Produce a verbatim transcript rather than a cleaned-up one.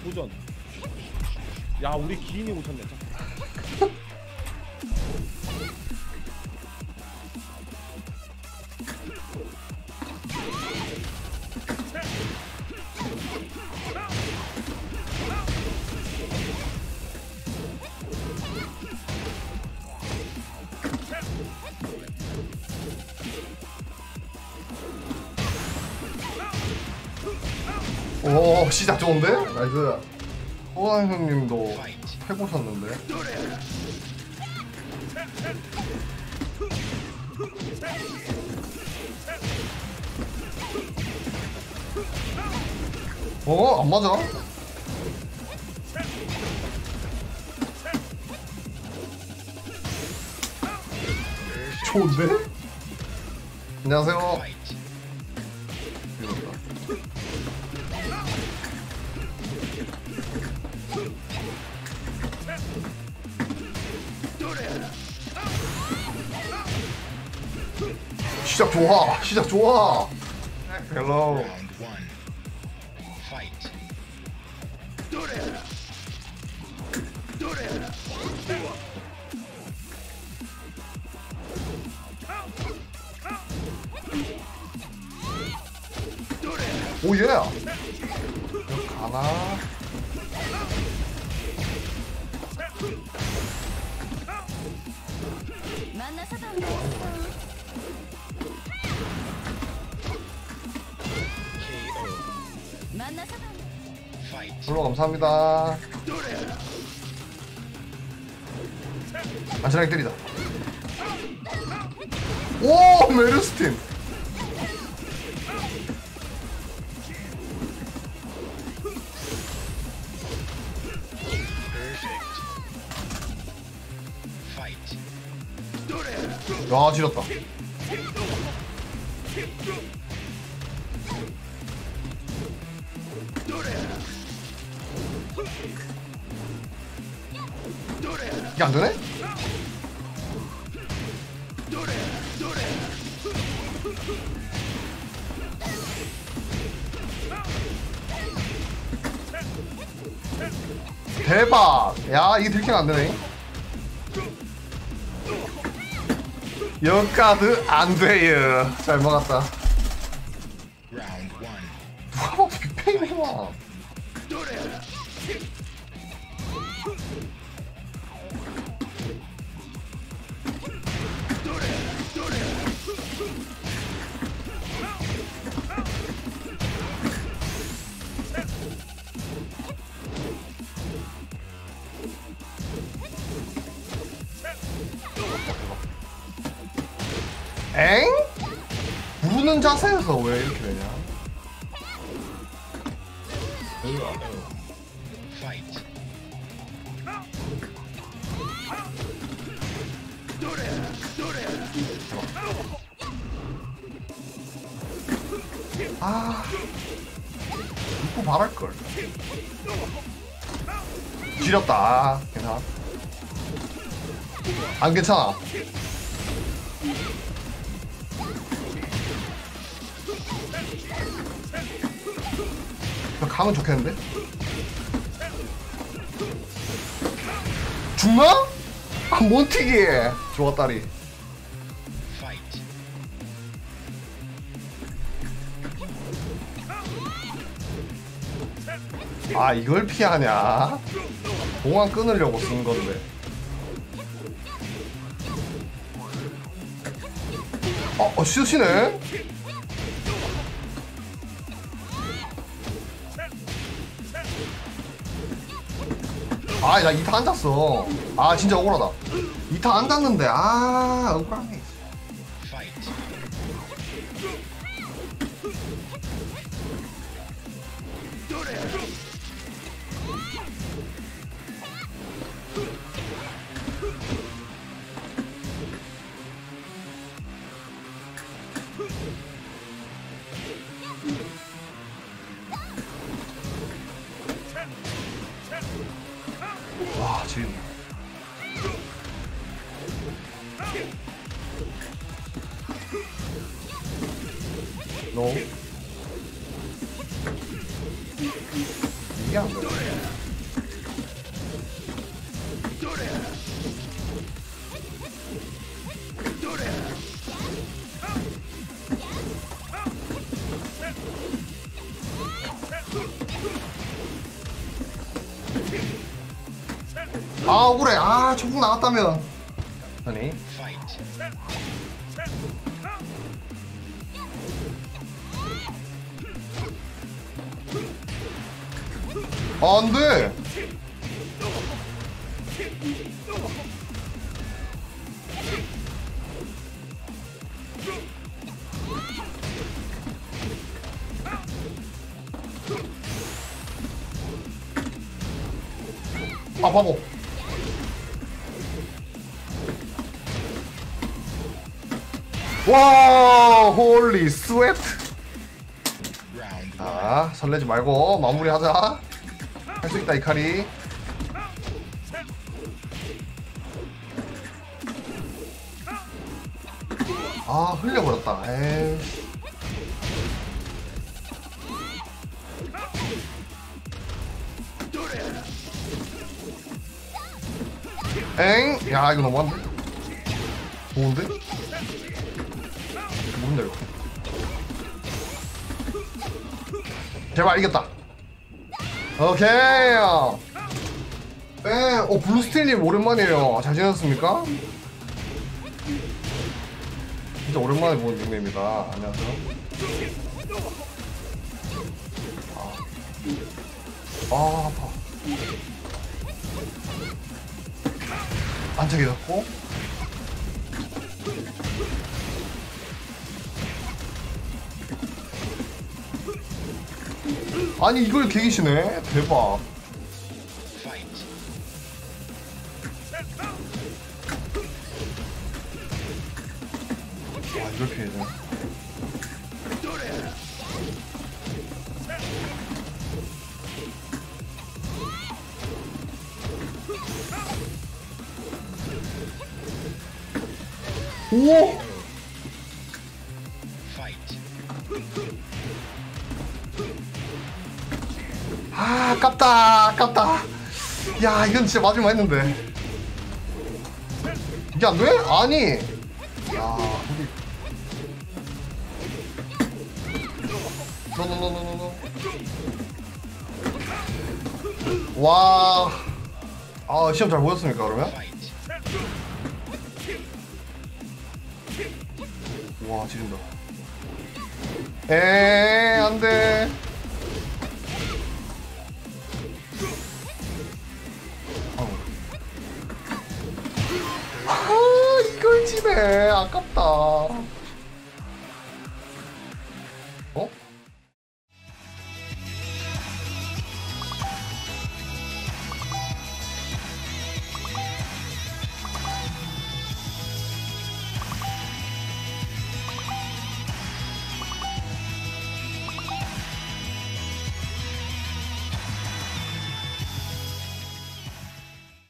도전. 야 우리 기인이 오셨네. 오 시작 좋은데? 나이스. 호강 형님도 해보셨는데. 어? 안 맞아? 좋은데? 안녕하세요. 시작 좋아. 시작 좋아. 헬로. 오예. 여기 가나? 만나서 반가웠어. 만나서 반가웠어. 불러 감사합니다. 안전하게 때리자. 오 메르스틴. 야 지렸다. 이게 안되네? 대박! 야 이게 들키면 안되네. 역가드 안돼요. 잘 먹었다. 누가 봐도 빅페이구만. 엥? 부르는 자세에서 왜 이렇게 되냐? 아, 입고 말할걸. 지렸다. 아, 괜찮아. 안 괜찮아. 가면 좋겠는데? 죽나? 아, 몬티기! 좋았다리. 아, 이걸 피하냐? 공항 끊으려고 쓴 건데. 어, 어, 쓰시네? 아, 나 이타 앉았어. 아, 진짜 억울하다. 이타 앉았는데, 아, 억울하네. 와, 지금. 노. 이게 신기한데. 아 억울해. 아 초풍 나갔다면. 아니 Fight. 아, 안돼. 아 바보. 와 홀리 스웨트. Round one. 자 설레지 말고 마무리하자. 할 수 있다 이카리. 아 흘려버렸다. 에이. 엥? 야 이거 너무한데? 좋은데? 뭔데 이거? 제발 이겼다. 오케이. 네, 어 블루스틸님 오랜만이에요. 잘 지냈습니까? 진짜 오랜만에 보는 닉네임이다. 안녕하세요. 아, 아 아파. 안착이 됐고. 아니 이걸 개기시네. 대박. Fight. 아 이걸 피해야 돼. 오! Fight. 아 아깝다 아깝다. 야 이건 진짜 맞을만 했는데 이게 안 돼? 아니 야 우리 노노노노노노 와. 아 시험 잘 보셨습니까 그러면? Fight. 와 지른다. 에이 안돼. 아 이걸 지네. 아깝다. 어?